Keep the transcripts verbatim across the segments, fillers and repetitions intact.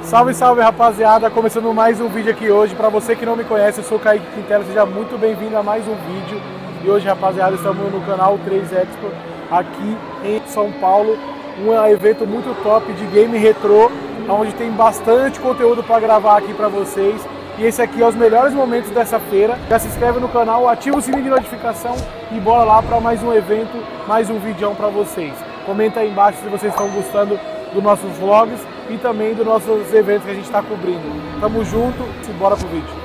Salve, salve, rapaziada, começando mais um vídeo aqui hoje. Pra você que não me conhece, eu sou o Kaique Quintela, seja muito bem-vindo a mais um vídeo. E hoje, rapaziada, estamos no canal três Expo, aqui em São Paulo. Um evento muito top de game retrô, onde tem bastante conteúdo para gravar aqui para vocês. E esse aqui é os melhores momentos dessa feira. Já se inscreve no canal, ativa o sininho de notificação e bora lá para mais um evento, mais um vídeo para vocês. Comenta aí embaixo se vocês estão gostando dos nossos vlogs e também dos nossos eventos que a gente está cobrindo. Tamo junto e bora pro vídeo.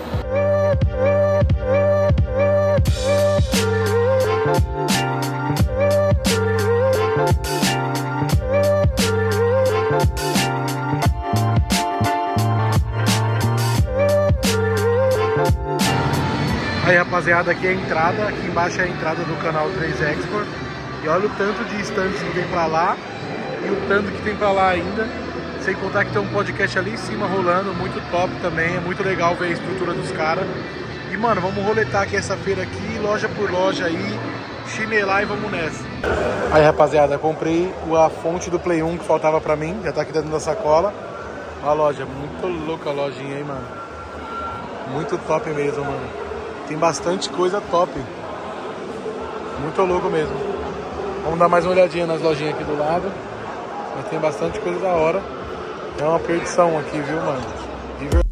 Aí, rapaziada, aqui é a entrada, aqui embaixo é a entrada do canal três Expo. E olha o tanto de estantes que tem pra lá e o tanto que tem pra lá ainda. Sem contar que tem um podcast ali em cima rolando, muito top também. É muito legal ver a estrutura dos caras. E, mano, vamos roletar aqui essa feira aqui, loja por loja aí, chinelar e vamos nessa. Aí, rapaziada, comprei a fonte do Play um que faltava pra mim, já tá aqui dentro da sacola. Olha a loja, muito louca a lojinha aí, mano. Muito top mesmo, mano. Tem bastante coisa top. Muito louco mesmo. Vamos dar mais uma olhadinha nas lojinhas aqui do lado. Mas tem bastante coisa da hora. É uma perdição aqui, viu, mano? De verdade.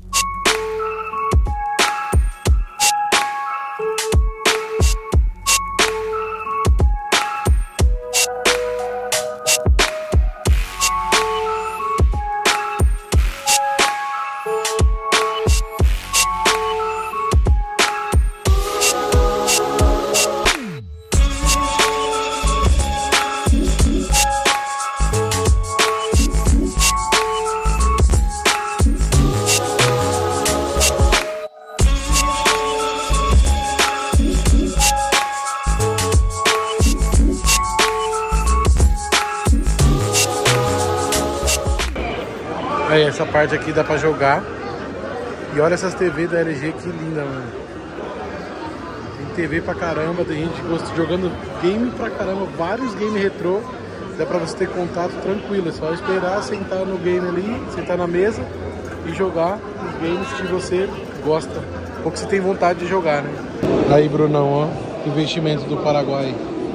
Aí, essa parte aqui dá pra jogar. E olha essas T V da L G, que linda, mano. Tem T V pra caramba, tem gente gosta, jogando game pra caramba, vários games retrô. Dá pra você ter contato tranquilo, é só esperar, sentar no game ali, sentar na mesa e jogar os games que você gosta, ou que você tem vontade de jogar, né? Aí, Brunão, ó, investimento do Paraguai.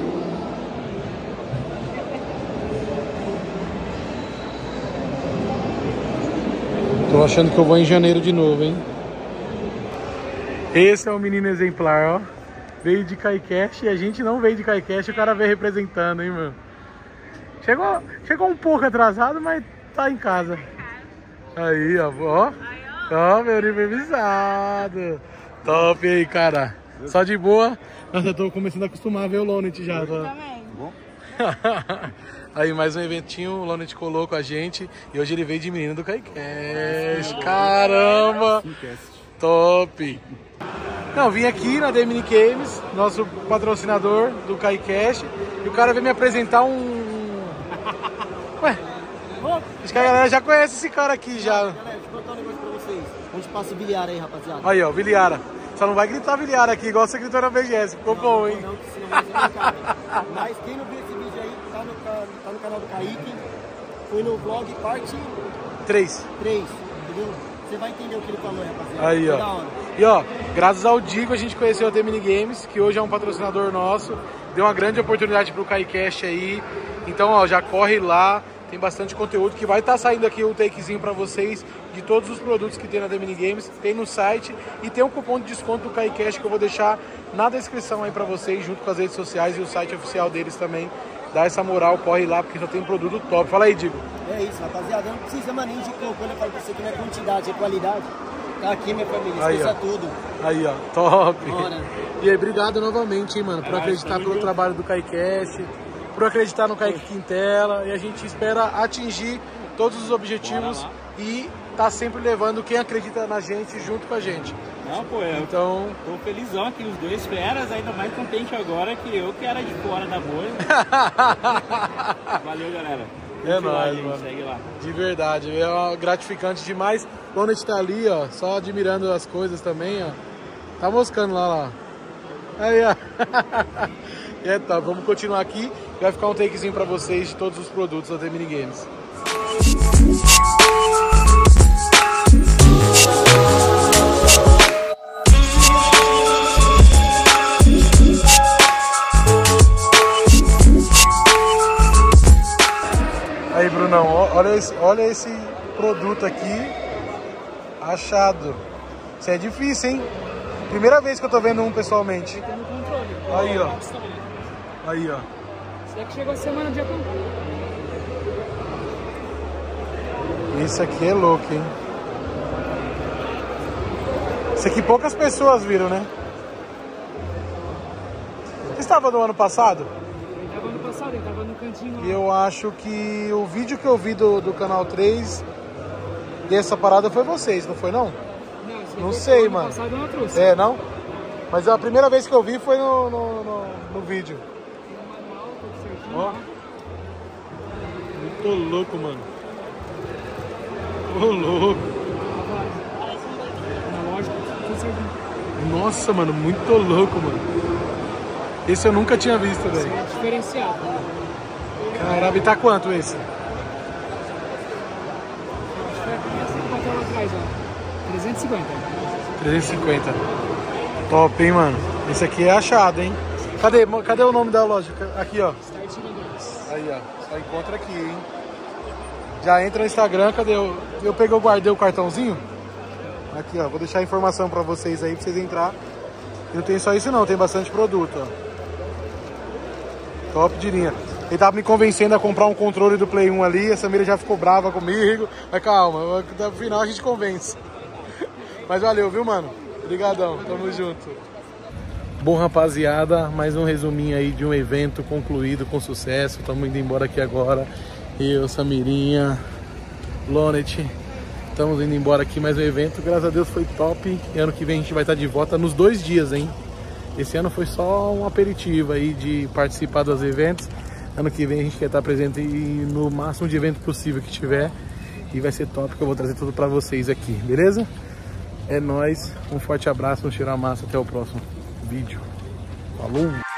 Tô achando que eu vou em janeiro de novo, hein? Esse é o menino exemplar, ó. Veio de KaiCast e a gente não veio de KaiCast, o cara veio representando, hein, mano? Chegou, chegou um pouco atrasado, mas tá em casa. Aí, ó, ó. Ó, meu improvisado. Top aí, cara. Só de boa. Nossa, eu tô começando a acostumar a ver o Lonet já. Tô... também. Bom. Aí, mais um eventinho, o Lonet colou com a gente e hoje ele veio de menino do KaiCast. Caramba! Top! Não, vim aqui na D M Games, nosso patrocinador do KaiCast, e o cara veio me apresentar um... Ué, acho que a galera já conhece esse cara aqui já. Galera, deixa eu contar um negócio pra vocês. Onde passa o Viliara aí, rapaziada? Aí, ó, Viliara. Só não vai gritar Viliara aqui, igual você gritou na B G S. Ficou não, bom, hein? Não, senão vai ser marcado. Mas quem não viu esse vídeo aí, tá no, tá no canal do Kaique. Foi no vlog parte três. três, entendeu? Você vai entender o que ele falou, rapaziada. Aí, ó. E ó, graças ao Digo a gente conheceu a The Mini Games, que hoje é um patrocinador nosso. Deu uma grande oportunidade pro KaiCast aí. Então, ó, já corre lá. Tem bastante conteúdo que vai estar tá saindo aqui o takezinho para vocês de todos os produtos que tem na The Mini Games. Tem no site e tem um cupom de desconto do KaiCast que eu vou deixar na descrição aí para vocês, junto com as redes sociais e o site oficial deles também. Dá essa moral, corre lá, porque só tem produto top. Fala aí, Digo. É isso, rapaziada. Não precisa maninho de cor. Quando eu falo pra você que não é quantidade, é qualidade. Tá aqui, minha família. Aí, esqueça ó. tudo. Aí, ó. Top. Bora. E aí, obrigado novamente, hein, mano, por acreditar pelo trabalho do KaiCast, por acreditar no Kaique Quintela. E a gente espera atingir todos os objetivos e tá sempre levando quem acredita na gente junto com a gente. Não, pô, eu então... tô felizão aqui, os dois feras, ainda mais contente agora que eu que era de fora da bolha. Valeu, galera. É nóis, lá, mano. Segue lá. De verdade, é gratificante demais. Quando a gente tá ali, ó, só admirando as coisas também, ó. Tá moscando lá, lá. Aí, ó. É, tá, vamos continuar aqui. Vai ficar um takezinho pra vocês de todos os produtos da The Mini Games. olha esse produto aqui achado. Isso é difícil, hein? Primeira vez que eu tô vendo um pessoalmente. Tem no controle. Aí, ó. Aí, ó. Esse daqui chegou a semana de Japão. Isso aqui é louco, hein? Isso aqui poucas pessoas viram, né? Você estava no ano passado? Ele estava no passado, ele estava no cantinho lá. E eu acho que o vídeo que eu vi do, do Canal três dessa parada foi vocês, não foi não? Não, esse Não daqui sei, ano mano. passado eu não trouxe. É, não? Mas a primeira vez que eu vi foi no, no, no, no vídeo. Tem um manual, tudo certinho. Ó. Ó. Muito louco, mano. Ô, louco. Analógico, tudo certinho. Nossa, mano, muito louco, mano. Esse eu nunca tinha visto, Esse velho. é diferenciado. Caramba, e tá quanto esse? Acho que foi essa que bateu lá atrás, ó. trezentos e cinquenta. trezentos e cinquenta. Top, hein, mano. Esse aqui é achado, hein? Cadê, cadê o nome da loja? Aqui, ó. Start dois. Aí, ó. Só encontra aqui, hein? Já entra no Instagram, cadê? Eu, eu peguei, eu guardei o cartãozinho. Aqui, ó. Vou deixar a informação pra vocês aí, pra vocês entrar. E não tem só isso não, tem bastante produto, ó. Top de linha. Ele tava me convencendo a comprar um controle do Play um ali, a Samira já ficou brava comigo. Mas calma, no final a gente convence. Mas valeu, viu, mano? Obrigadão, tamo junto. Bom, rapaziada, mais um resuminho aí de um evento concluído com sucesso. Estamos indo embora aqui agora. Eu, Samirinha, Lonet. Estamos indo embora aqui, mais um evento. Graças a Deus foi top. E ano que vem a gente vai estar de volta nos dois dias, hein? Esse ano foi só um aperitivo aí de participar dos eventos. Ano que vem a gente quer estar presente no máximo de evento possível que tiver. E vai ser top, que eu vou trazer tudo pra vocês aqui, beleza? É nóis, um forte abraço, um cheiro a massa, até o próximo vídeo. Falou!